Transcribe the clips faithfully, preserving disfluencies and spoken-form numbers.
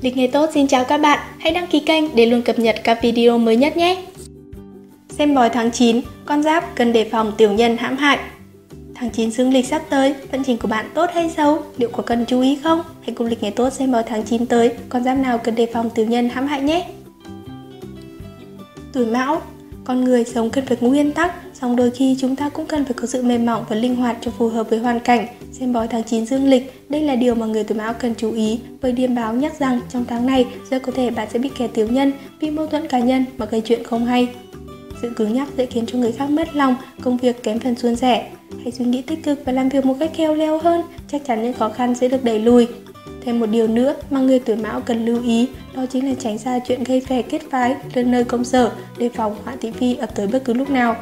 Lịch nghề tốt xin chào các bạn, hãy đăng ký kênh để luôn cập nhật các video mới nhất nhé. Xem bói tháng chín, con giáp cần đề phòng tiểu nhân hãm hại. Tháng chín dương lịch sắp tới, vận trình của bạn tốt hay xấu? Liệu có cần chú ý không? Hãy cùng lịch nghề tốt xem bói tháng chín tới, con giáp nào cần đề phòng tiểu nhân hãm hại nhé. Tuổi Mão, con người sống cần phải có nguyên tắc, song đôi khi chúng ta cũng cần phải có sự mềm mỏng và linh hoạt cho phù hợp với hoàn cảnh. Xem bói tháng chín dương lịch, đây là điều mà người tuổi Mão cần chú ý, bởi điềm báo nhắc rằng trong tháng này rất có thể bạn sẽ bị kẻ tiểu nhân vì mâu thuẫn cá nhân mà gây chuyện không hay. Sự cứng nhắc dễ khiến cho người khác mất lòng, công việc kém phần suôn sẻ. Hãy suy nghĩ tích cực và làm việc một cách khéo léo hơn, chắc chắn những khó khăn sẽ được đẩy lùi. Thêm một điều nữa mà người tuổi Mão cần lưu ý, đó chính là tránh xa chuyện gây phe kết phái lên nơi công sở, đề phòng họa thị phi ập tới bất cứ lúc nào.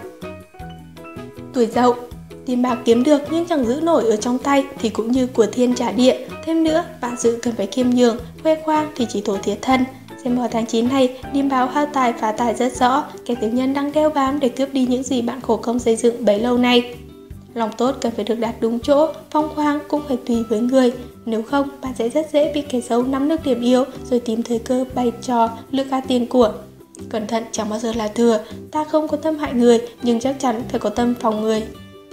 Tuổi Dậu, tiền bạc kiếm được nhưng chẳng giữ nổi ở trong tay thì cũng như của thiên trả địa. Thêm nữa, bạn sự cần phải khiêm nhường, khoe khoang thì chỉ tổ thiệt thân. Xem bói tháng chín này, điềm báo hao tài phá tài rất rõ, kẻ tiểu nhân đang đeo bám để cướp đi những gì bạn khổ công xây dựng bấy lâu nay. Lòng tốt cần phải được đặt đúng chỗ, phong khoáng cũng phải tùy với người. Nếu không, bạn sẽ rất dễ bị kẻ xấu nắm được điểm yếu rồi tìm thời cơ bày trò lừa gạt tiền của. Cẩn thận chẳng bao giờ là thừa, ta không có tâm hại người nhưng chắc chắn phải có tâm phòng người.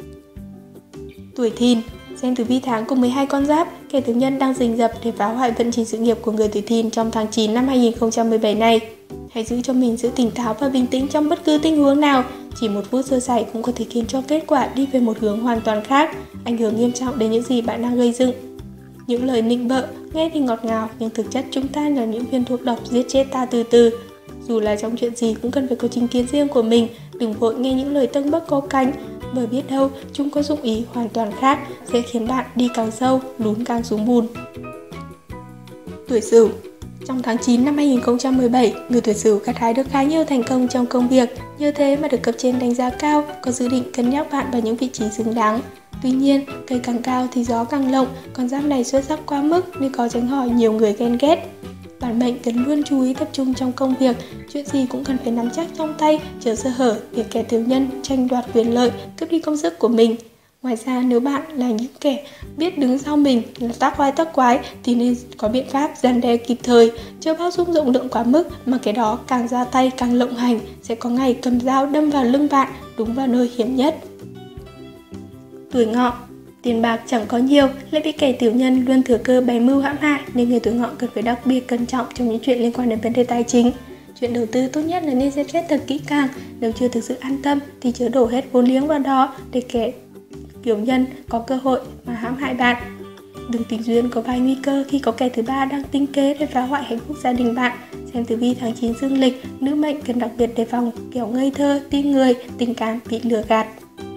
Tuổi Thìn, xem tử vi tháng của mười hai con giáp, kẻ tiểu nhân đang rình rập để phá hoại vận trình sự nghiệp của người tuổi Thìn trong tháng chín năm hai nghìn không trăm mười bảy này. Hãy giữ cho mình sự tỉnh táo và bình tĩnh trong bất cứ tình huống nào. Chỉ một phút sơ sẩy cũng có thể khiến cho kết quả đi về một hướng hoàn toàn khác, ảnh hưởng nghiêm trọng đến những gì bạn đang gây dựng. Những lời nịnh bợ nghe thì ngọt ngào nhưng thực chất chúng ta là những viên thuốc độc giết chết ta từ từ. Dù là trong chuyện gì cũng cần phải có chính kiến riêng của mình, đừng vội nghe những lời tâng bấc có cánh, bởi biết đâu chúng có dụng ý hoàn toàn khác, sẽ khiến bạn đi càng sâu, lún càng xuống bùn. Tuổi Sửu, trong tháng chín năm hai nghìn không trăm mười bảy, người tuổi Sửu gặt hái được khá nhiều thành công trong công việc, nhờ thế mà được cấp trên đánh giá cao, có dự định cân nhắc bạn vào những vị trí xứng đáng. Tuy nhiên, cây càng cao thì gió càng lộng, con giáp này xuất sắc quá mức nên có tránh khỏi nhiều người ghen ghét. Bản mệnh cần luôn chú ý tập trung trong công việc, chuyện gì cũng cần phải nắm chắc trong tay, chớ sơ hở để kẻ tiểu nhân tranh đoạt quyền lợi, cướp đi công sức của mình. Ngoài ra, nếu bạn là những kẻ biết đứng sau mình là tác oai tác quái thì nên có biện pháp răn đe kịp thời, chớ bao dung rộng lượng quá mức mà cái đó càng ra tay càng lộng hành, sẽ có ngày cầm dao đâm vào lưng bạn, đúng vào nơi hiểm nhất. Tuổi Ngọ, tiền bạc chẳng có nhiều, lại bị kẻ tiểu nhân luôn thừa cơ bày mưu hãm hại nên người tuổi Ngọ cần phải đặc biệt cẩn trọng trong những chuyện liên quan đến vấn đề tài chính. Chuyện đầu tư tốt nhất là nên xem xét thật kỹ càng, nếu chưa thực sự an tâm thì chớ đổ hết vốn liếng vào đó để kẻ tiểu nhân có cơ hội mà hãm hại bạn. Đừng tình duyên có vài nguy cơ khi có kẻ thứ ba đang tính kế để phá hoại hạnh phúc gia đình bạn. Xem tử vi tháng chín dương lịch, nữ mệnh cần đặc biệt đề phòng kẻo ngây thơ, tin người, tình cảm bị lừa gạt.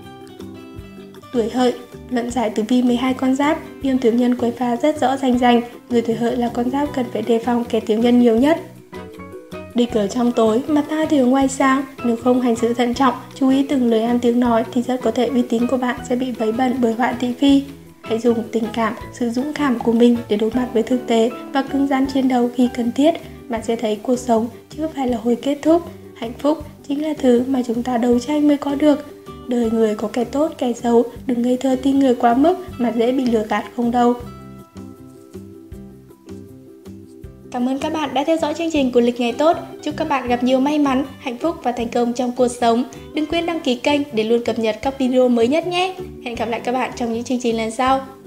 Tuổi Hợi, luận giải tử vi mười hai con giáp, viêm tiểu nhân quấy phá rất rõ rành rành, người tuổi Hợi là con giáp cần phải đề phòng kẻ tiểu nhân nhiều nhất. Địch ở trong tối mà ta thì ở ngoài sáng, nếu không hành sự thận trọng, chú ý từng lời ăn tiếng nói thì rất có thể uy tín của bạn sẽ bị vấy bẩn bởi họa thị phi. Hãy dùng tình cảm, sự dũng cảm của mình để đối mặt với thực tế và cứng rắn chiến đấu khi cần thiết. Bạn sẽ thấy cuộc sống chứ không phải là hồi kết thúc. Hạnh phúc chính là thứ mà chúng ta đấu tranh mới có được. Đời người có kẻ tốt, kẻ xấu, đừng ngây thơ tin người quá mức mà dễ bị lừa gạt không đâu. Cảm ơn các bạn đã theo dõi chương trình của Lịch Ngày Tốt. Chúc các bạn gặp nhiều may mắn, hạnh phúc và thành công trong cuộc sống. Đừng quên đăng ký kênh để luôn cập nhật các video mới nhất nhé. Hẹn gặp lại các bạn trong những chương trình lần sau.